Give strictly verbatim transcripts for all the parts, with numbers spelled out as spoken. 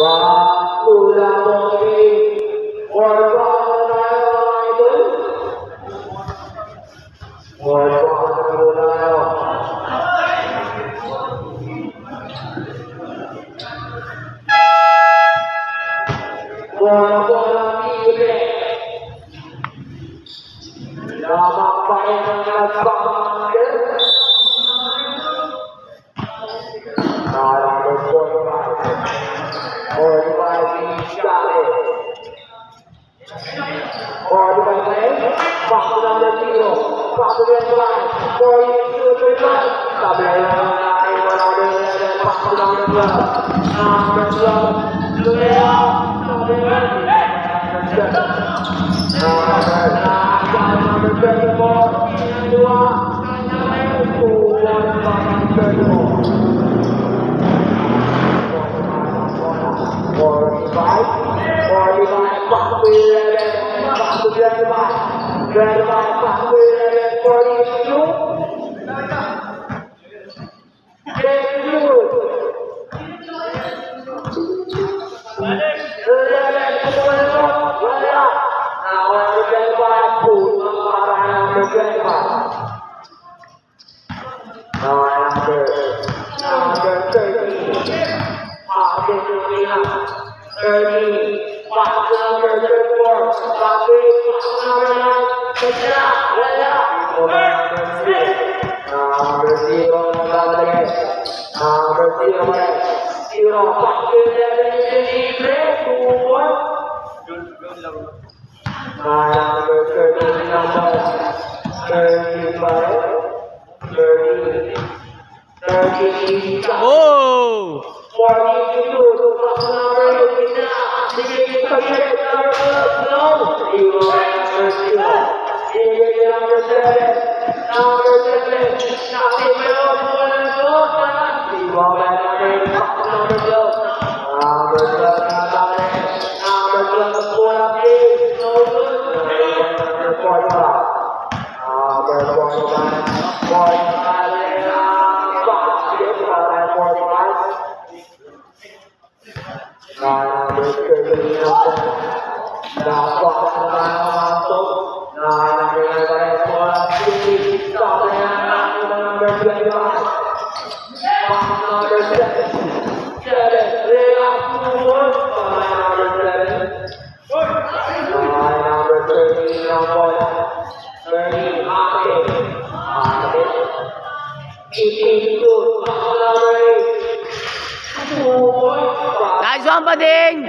Nice one, Bading!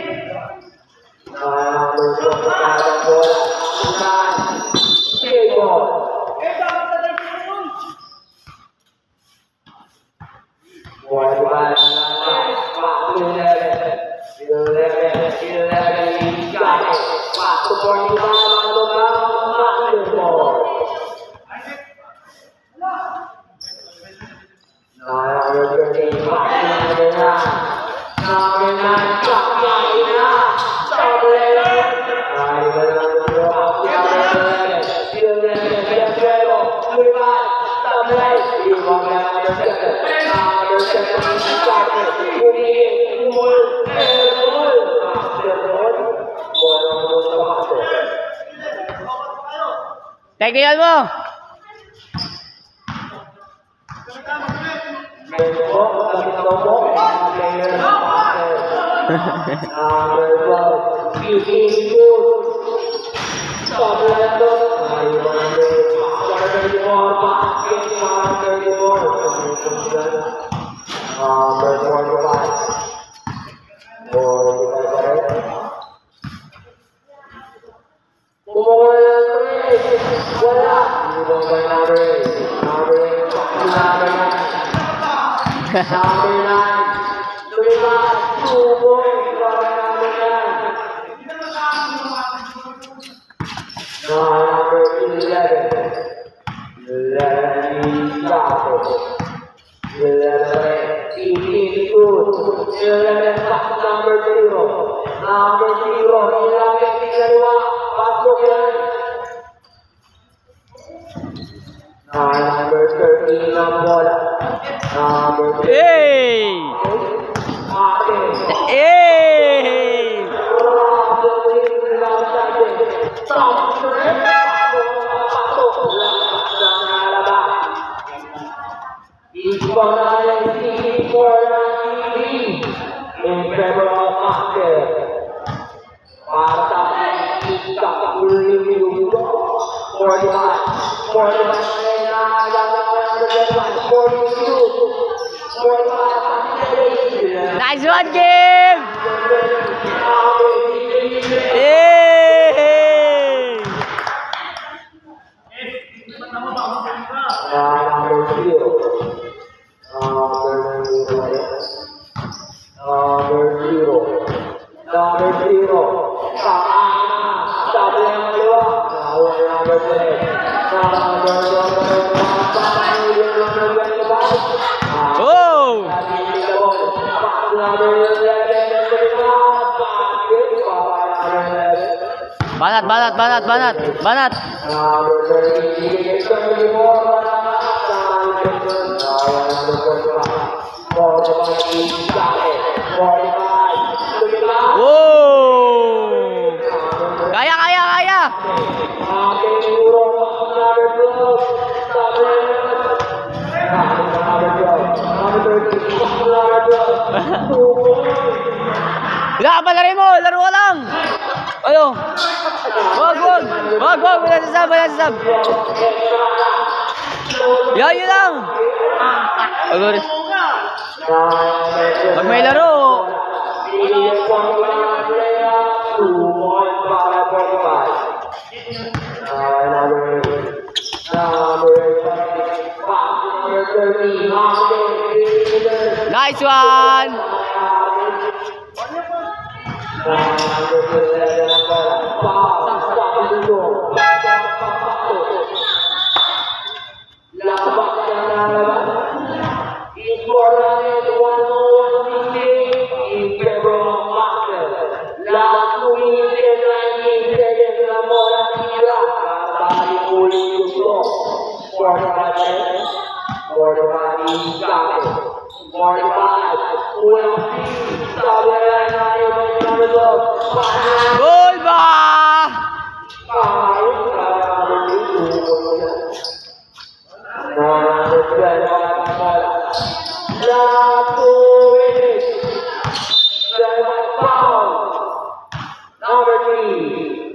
Technical mo! Hey! Hey! Federal Market. Para sa isang uling-uling forty-one, forty-one na forty-one, forty-two, forty-one. Nice one, game! Hey! Number zero. Number zero. Number zero. Number zero. Sabi ang dalawa. Number ten. Number Oh! Banat, banat, banat, banat, banat. Oh! Kaya, kaya, kaya. Wala ka pa laro mo, laro ka lang. Ayo. Wag, wag. Wag, wag. Wala sasab, wala sasab. Yan, yun lang. Agor. Pag may laro. Nice one. Gol ba? Number three.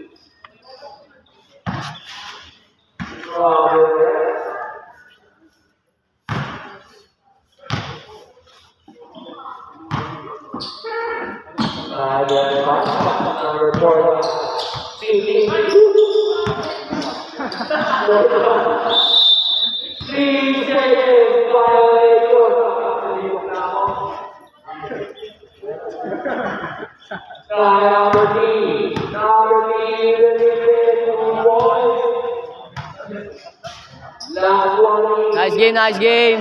Number four. Three seconds violation. Number three. Number three. Last one. Nice game, nice game.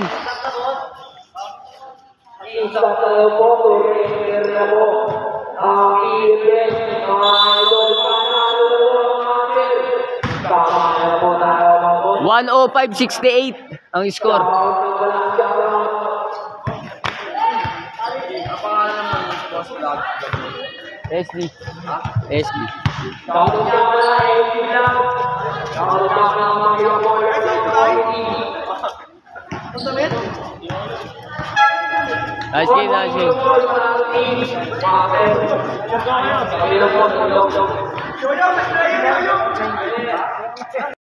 Isa sa moto rin mo. Ang ilan idol one oh five sixty-eight ang score. Leslie. Leslie. Nice game, nice game.